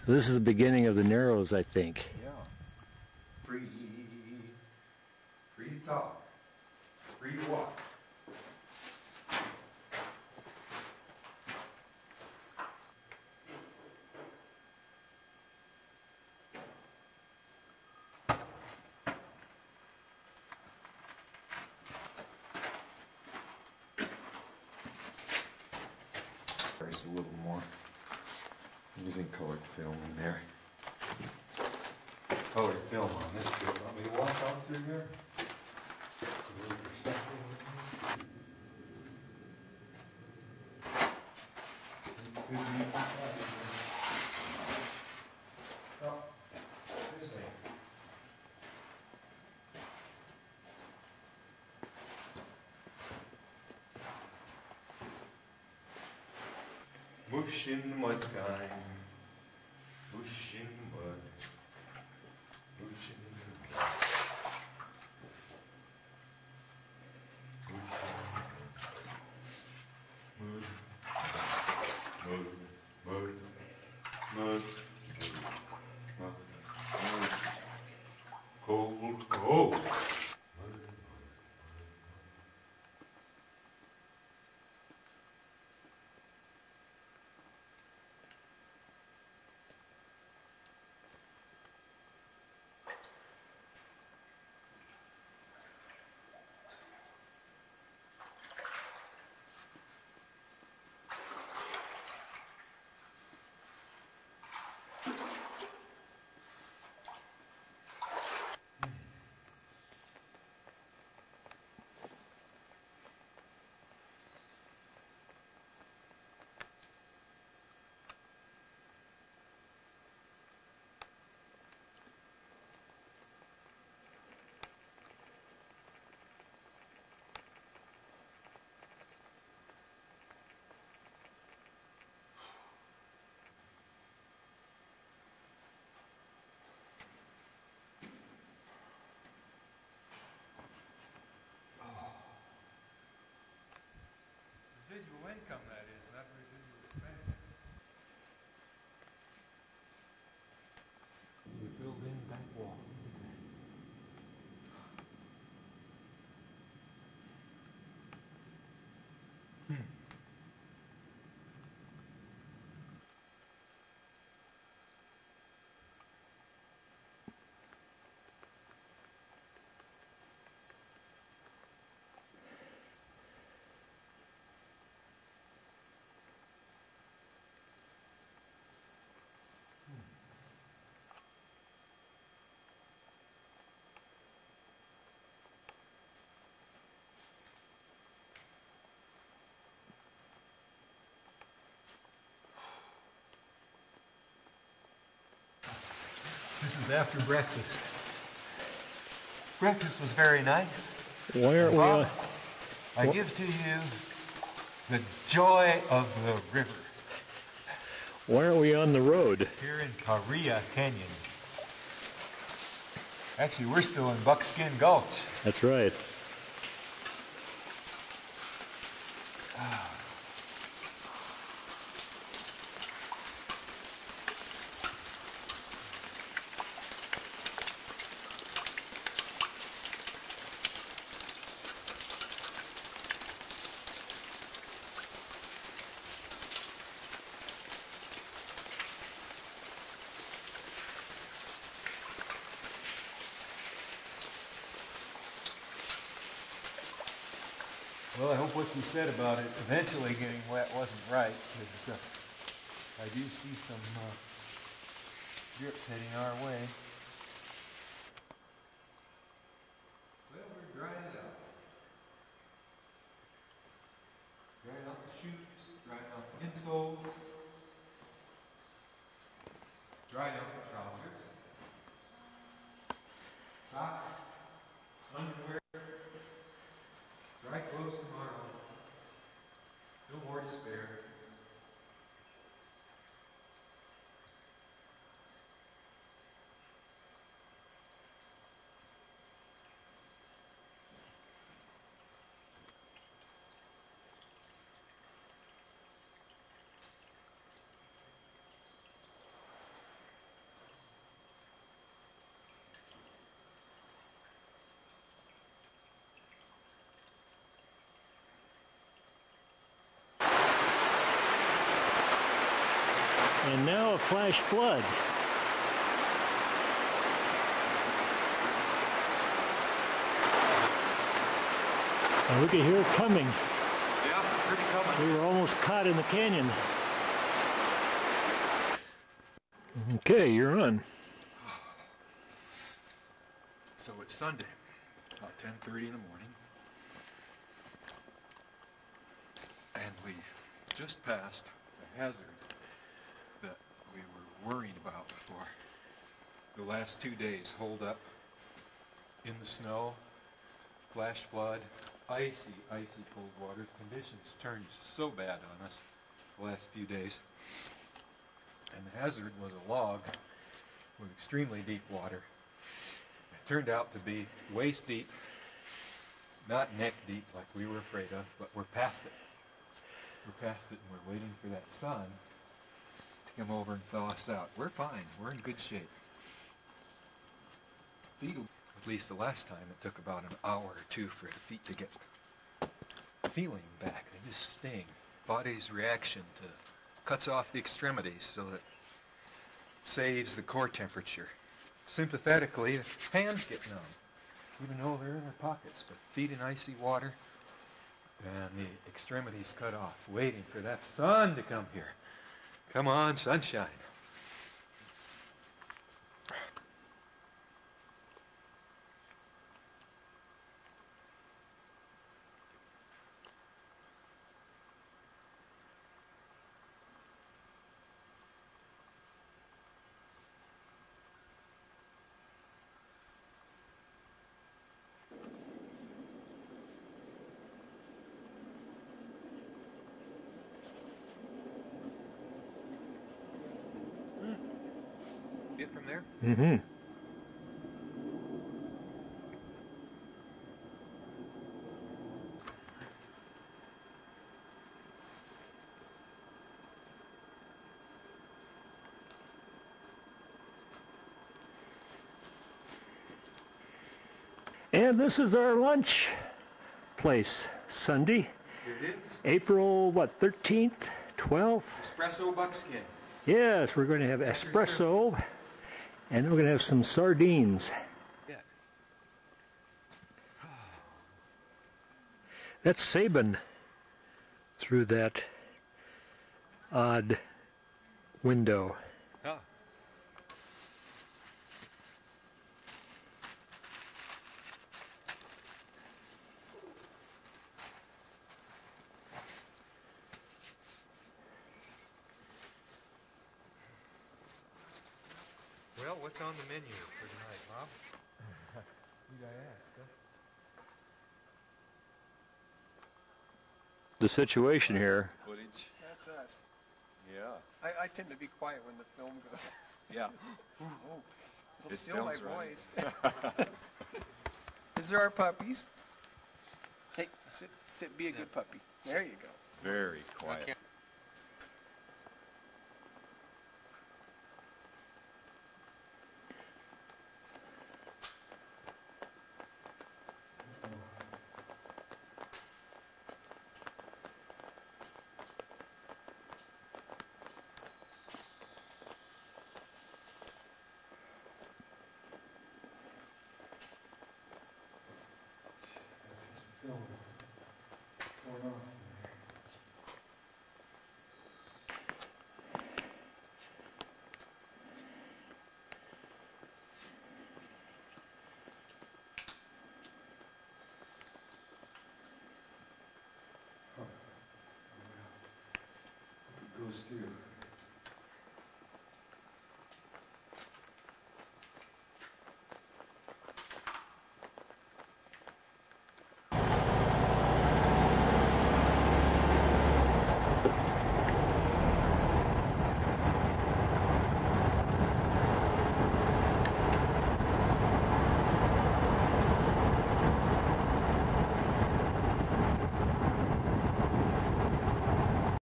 So this is the beginning of the Narrows, I think. Yeah. Free to talk. Free to walk. There's a little more. I'm using colored film in there. Colored film on this too. Want me to walk out through here? A little perspective with this. Oh, excuse me. Mush in the mud time. Mush in the mud. Mush in the mud. Mud. Mud. Mud. Mud. Mud. Mud. Cold. Cold. Mud. Residual income, that is, not residual expense. You filled in back wall. This is after breakfast. Breakfast was very nice. Why aren't we on? I give to you the joy of the river Why aren't we on the road? here in Paria Canyon. Actually, we're still in Buckskin Gulch. That's right. Well, I hope what you said about it eventually getting wet wasn't right, because I do see some drips heading our way. Well, we're drying it out. Drying out the shoes, drying out the insoles, drying out the trousers, socks, underwear. Dry clothes tomorrow. No more to spare. And now a flash flood. And we can hear it coming. Yeah, pretty coming. We were almost caught in the canyon. Okay, you're on. So it's Sunday, about 10:30 in the morning. And we just passed a hazard that we were worried about for the last 2 days. Hold up in the snow, flash flood, icy cold water. Conditions turned so bad on us the last few days. And the hazard was a log with extremely deep water. It turned out to be waist deep, not neck deep like we were afraid of, but we're past it. We're past it and we're waiting for that sun to come over and thaw us out. We're fine. We're in good shape. Feet, at least the last time, it took about an hour or two for the feet to get feeling back. They just sting. Body's reaction to cuts off the extremities so that saves the core temperature. Sympathetically, the hands get numb, even though they're in their pockets, but feet in icy water and the extremities cut off, waiting for that sun to come here. Come on, sunshine. Get from there? Mm-hmm. And this is our lunch place, Sunday, It is. April, what, 13th, 12th? Espresso buckskin. Yes, we're going to have espresso, and we're going to have some sardines. Yeah. That's Sabin through that odd window. Ah. Well, what's on the menu for tonight, Bob? You gotta ask, huh? The situation here. Footage. That's us. Yeah. I tend to be quiet when the film goes. Yeah. Oh, it'll His steal my film's running. voice. These are our puppies. Hey, sit, be a good puppy. There you go. Very quiet. Okay. Goes through.